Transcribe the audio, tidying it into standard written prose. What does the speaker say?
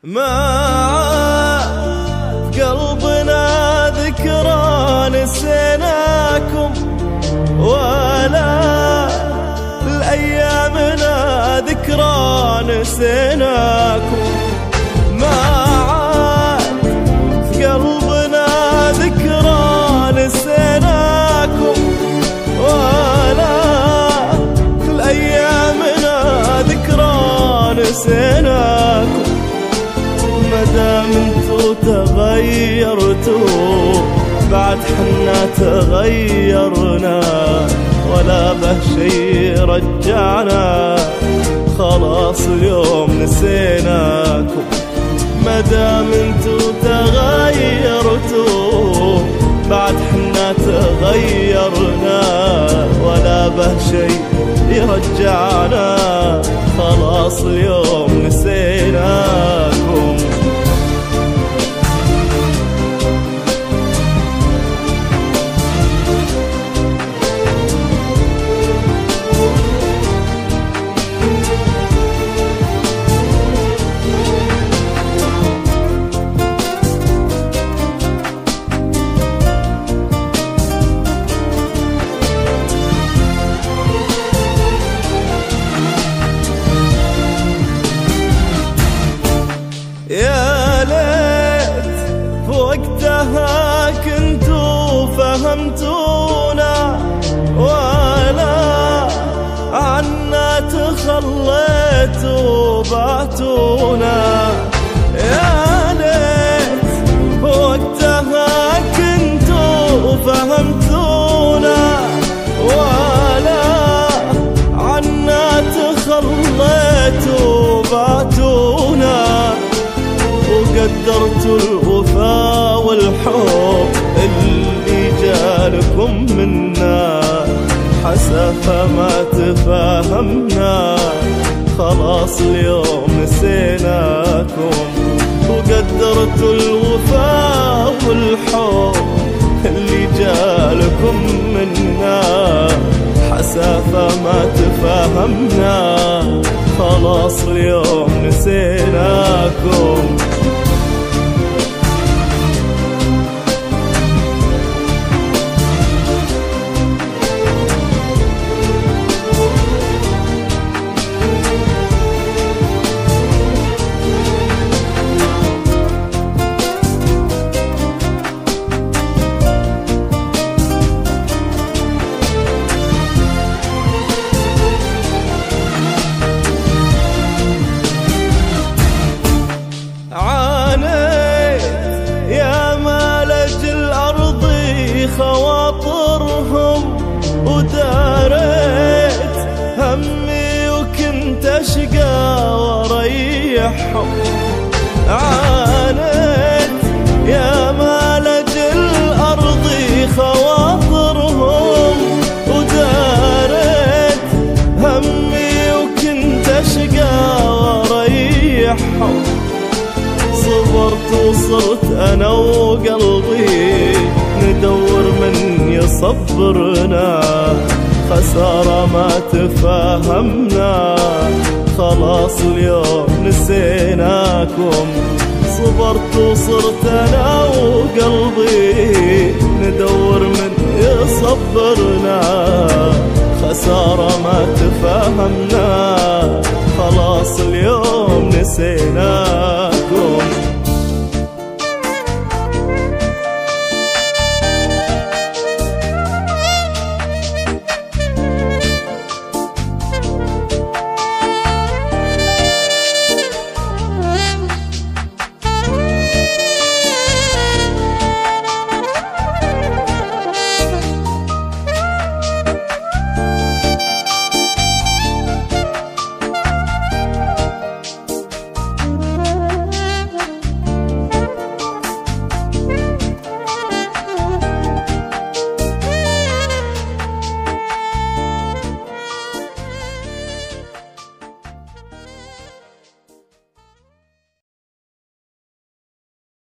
ما عاد قلبنا ذكرى نسيناكم، ولا لأيامنا ذكرى نسيناكم. ما عاد قلبنا ذكرى نسيناكم، ولا لأيامنا ذكرى نسيناكم. مدام انتو تغيرتوا بعد حنا تغيرنا، ولا به شي رجعنا، خلاص اليوم نسيناكم. مدام انتو تغيرتوا بعد حنا تغيرنا، ولا به شي يرجعنا، خلاص اليوم نسيناكم. يا ليت وقتها كنتوا فهمتونا، ولا عنا تخليتوا بعتونا. يا ليت وقتها كنتوا فهمتونا، ولا عنا تخليتوا بعتونا. وقدرتوا الوفا والحب اللي جالكم منا، حسافة ما تفاهمنا، خلاص اليوم نسيناكم. وقدرتوا الوفا والحب اللي جالكم منا، حسافة ما تفاهمنا، خلاص اليوم نسيناكم. خواطرهم وداريت همي وكنت اشقى وريحهم. عانيت يا مالج الارض خواطرهم وداريت همي وكنت اشقى وريحهم. صبرت وصرت انا وقلبي ندور من يصبرنا، خسارة ما تفاهمنا، خلاص اليوم نسيناكم. صبرت وصرت انا وقلبي ندور من يصبرنا، خسارة ما تفاهمنا، خلاص اليوم نسيناكم.